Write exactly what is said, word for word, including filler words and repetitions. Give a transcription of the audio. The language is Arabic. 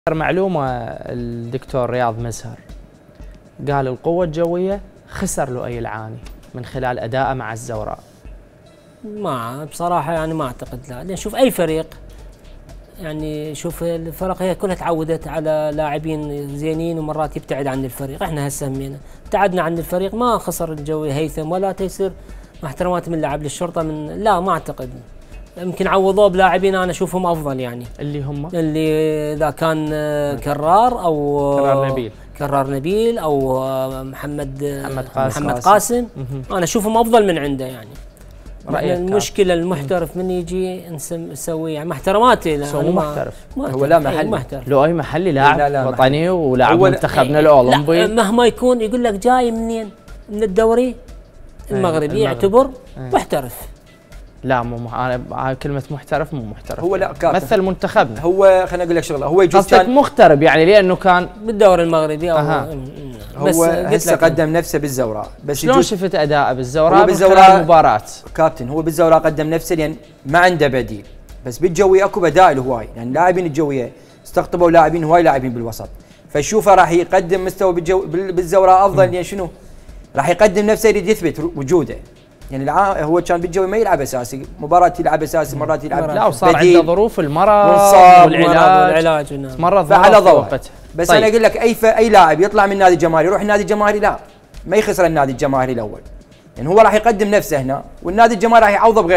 معلومة الدكتور رياض مزهر قال القوة الجوية خسر لؤي العاني من خلال أدائه مع الزوراء. ما بصراحة يعني ما أعتقد، لا، لأن شوف أي فريق، يعني شوف الفرق هي كلها تعودت على لاعبين زينين ومرات يبتعد عن الفريق. احنا هسه همينا ابتعدنا عن الفريق، ما خسر الجوي هيثم ولا تيسير مع احترامات من لاعب للشرطة، من لا ما أعتقد. يمكن عوضوه بلاعبين انا اشوفهم افضل، يعني اللي هم اللي اذا كان كرار او كرار نبيل كرار نبيل او محمد محمد قاسم, محمد قاسم. انا اشوفهم افضل من عنده. يعني المشكله المحترف من يجي نسوي يعني مع احتراماتي، هو مو محترف، هو لا محلي، لؤي محلي لاعب وطني ولاعب منتخبنا الاولمبي. مهما يكون يقول لك جاي منين؟ من الدوري المغربي، يعتبر محترف. لا مو مح... انا كلمة محترف مو محترف، هو لا كابتن مثل منتخبنا. هو خليني اقول لك شغله، هو يجوز قصدك مغترب يعني لانه كان بالدوري المغربي او أه. هو هسه قدم نفسه بالزوراء. بس شلون شفت اداءه بالزوراء؟ بالزوراء المباراة كابتن هو بالزوراء قدم نفسه لان ما عنده بديل، بس بالجويه اكو بدائل هواي، يعني لاعبين الجويه استقطبوا لاعبين هواي لاعبين بالوسط، فشوفه راح يقدم مستوى بالجو بالزوراء افضل، لان يعني شنو؟ راح يقدم نفسه يريد يثبت وجوده. يعني هو كان بالجوي ما يلعب اساسي، مباراه يلعب اساسي، مرات يلعب لا، وصار عنده ظروف المرض والعلاج مرض فعلى ضوء. بس طيب. انا اقول لك اي اي لاعب يطلع من نادي جماهيري يروح النادي الجماهيري، لا ما يخسر النادي الجماهيري الاول، يعني هو راح يقدم نفسه هنا والنادي الجماهيري راح يعوضه بغير